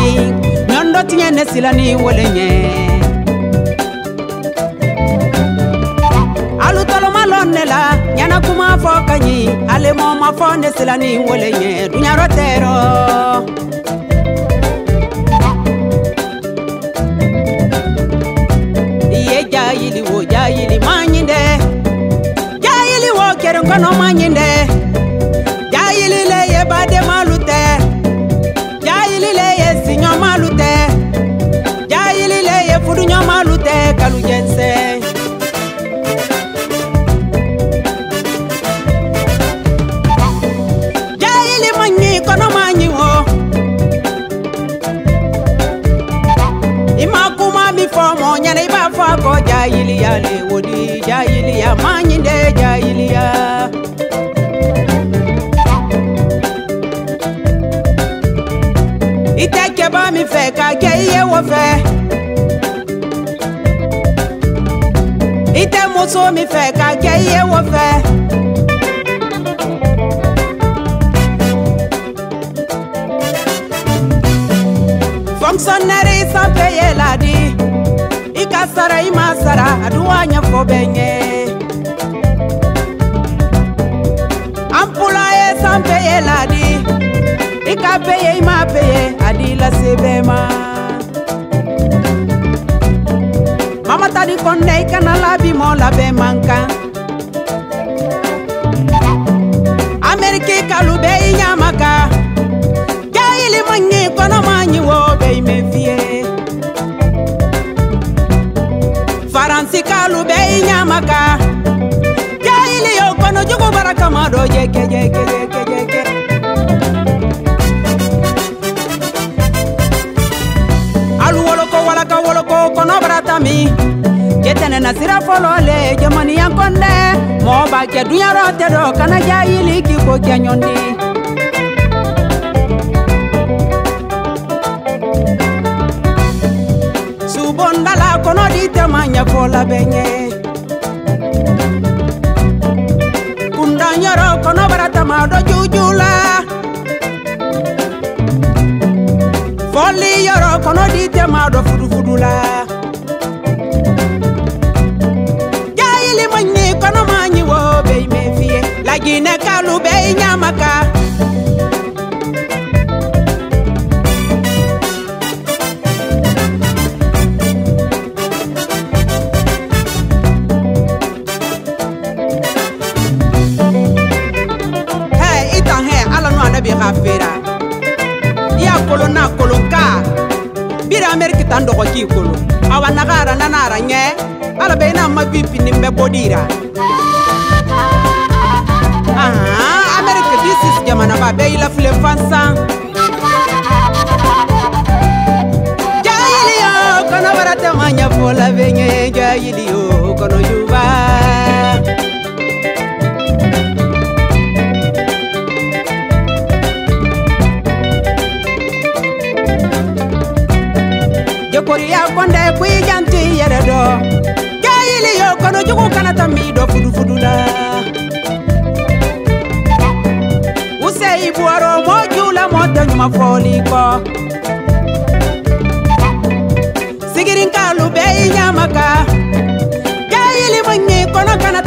fokanyi nyondo tinye nesilani wolenye alutolo malonela nyana kuma fokanyi ale moma fo nesilani wolenye dunya rotero iye jayili manyinde jayili wo kero kono manyinde jayili leye bade malute jayili leye sinyo malute jayili leye fudunyo malute kalu jense jayili manyi kono manyi wo imakuma mifomo nyana iba fako jayili yale wodi jayili ya manyinde jayili ya iteke ba mi fe ka ke iye wo fe ite muso mi fe ka ke iye wo fe fonctionnaire sans payer la di ikasara imasara aduanya fo benye employé sans payer la di ika paye ima paye adila sebema mama tadi konde ikana labi mo labe manka Amerike kalube inyamaka jaili manyi kono manyi wo be mefie Faransi kalube inyamaka jaili yo kono jugo baraka mado jeke woloko kono bratami jetene nasira folole jamani yankonde mo ba ke dunya rote do kana jayili ki ko kenyondi subondala kono dite manya fola benye kunda nyoro kono bratama do jujula foli yoro kono dite ma do fudula jayili manyi kono manyi wo be mefie lagine kalu be nyamaka hey ita he ala no anabi khafira ya kolona kolonka bira Amerika tando ko ki kolo awa nagara nanara nye ala be na mabipi nimbe bodira Amerika this is jamana ba be ila fule fansa jayili yo kono barata manya fola benye jayili yo kono yuba Korea konde kui janti yeredo jayili yo kono jugu kana tamido fudula usei buaro mojula mota nyuma foliko sigirin kalu be nyamaka jayili manyi kono kana